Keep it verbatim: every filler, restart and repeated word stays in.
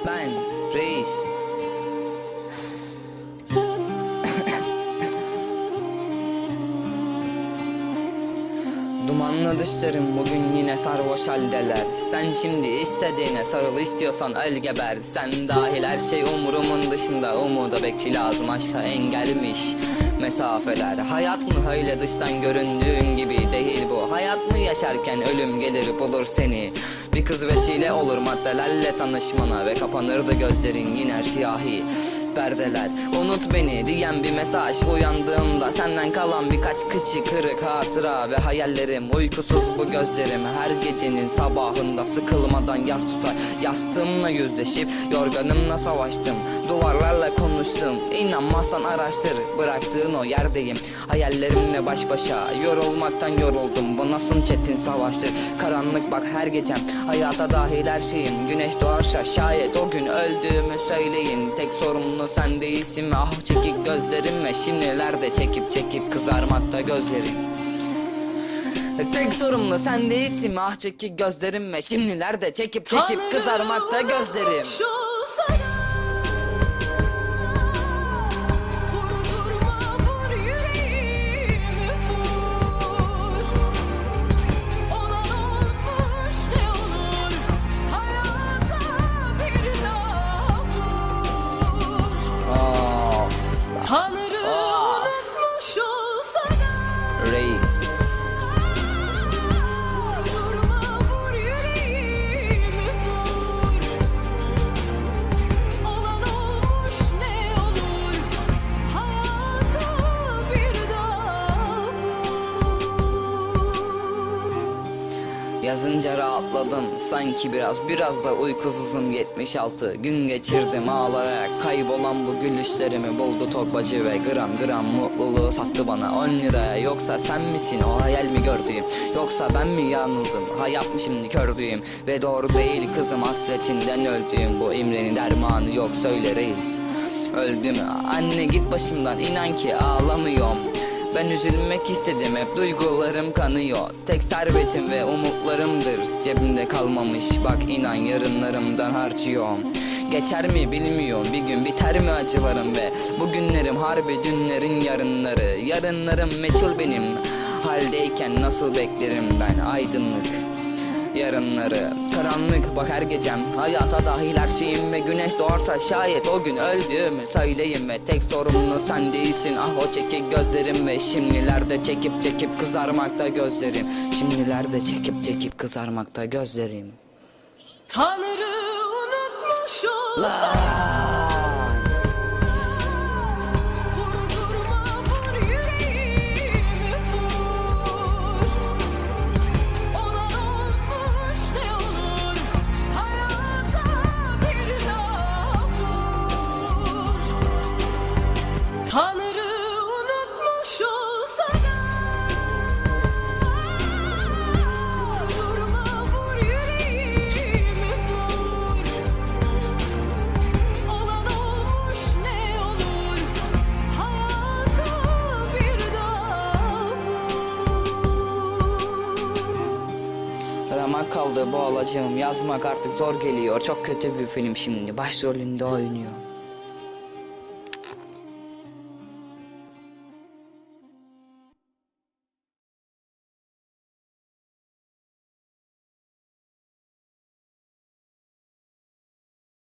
Ben reis. Dumanlı düşlerim bugün yine sarhoş haldeler. Sen şimdi istediğine sarıl, istiyorsan öl geber. Sen dahil her şey umurumun dışında. Umuda bekçi lazım, aşka engelmiş mesafeler. Hayat mı öyle dıştan göründüğün gibi değil bu. Hayat mı yaşarken ölüm gelir bulur seni. Bir kız vesile olur maddelerle tanışmana. Ve kapanırdı gözlerin yine siyahi perdeler. Unut beni diyen bir mesaj uyandığımda. Senden kalan birkaç kıçı kırık hatıra ve hayallerim. Uykusuz bu gözlerim her gecenin sabahında. Sıkılmadan yas tutar yastığımla yüzleşip yorganımla savaştım. Duvarlarla konuştum, İnanmazsan araştır. Bıraktığın o yerdeyim hayallerimle baş başa. Yorulmaktan yoruldum, bu nasıl çetin savaştır. Karanlık bak her gecem, hayata dahil her şeyim. Güneş doğarsa şayet o gün öldüğümü söyleyin. Tek sorumlu sen değilsin, ah çekik gözlerim. Ve şimdilerde çekip çekip kızarmakta gözlerim. Tek sorumlu sen değilsin, ah çekik gözlerim. Ve şimdilerde çekip çekip kızarmakta gözlerim. Tanrı unutmuş olsa da Reis. Vurma vur yüreğimi vur. Olan olmuş ne olur, hayata bir daha vur. Yazınca rahatladım sanki biraz, biraz da uykusuzum. Yetmiş altı gün geçirdim ağlayarak. Kaybolan bu gülüşlerimi buldu torbacı ve gram gram mutluluğu sattı bana on liraya. Yoksa sen misin o hayal mi gördüğüm, yoksa ben mi yanıldım, hayat mı şimdi kördüğüm. Ve doğru değil kızım, hasretinden öldüğüm. Bu imrenin dermanı yok, söyle reis. Öldüm anne, git başımdan, inan ki ağlamıyorum. Ben üzülmek istedim, hep duygularım kanıyor. Tek servetim ve umutlarımdır cebimde kalmamış. Bak inan yarınlarımdan harcıyorum. Geçer mi bilmiyorum, bir gün biter mi acılarım. Ve bugünlerim harbi dünlerin yarınları. Yarınlarım meçhul benim haldeyken nasıl beklerim ben aydınlık yarınları. Karanlık bak her gecem, hayata dahil her şeyim. Ve güneş doğarsa şayet o gün öldüğümü söyleyin. Ve tek sorumlu sen değilsin, ah o çekik gözlerim. Ve şimdilerde çekip çekip kızarmakta gözlerim. Şimdilerde çekip çekip kızarmakta gözlerim. Tanrı unutmuş olsa La Tanrı unutmuş olsa da vurma vur yüreğimi vur. Olan olmuş ne olur, hayata bir daha vur. ramak kaldı boğulacağım, yazmak artık zor geliyor. Çok kötü bir film şimdi, başrolünde oynuyor.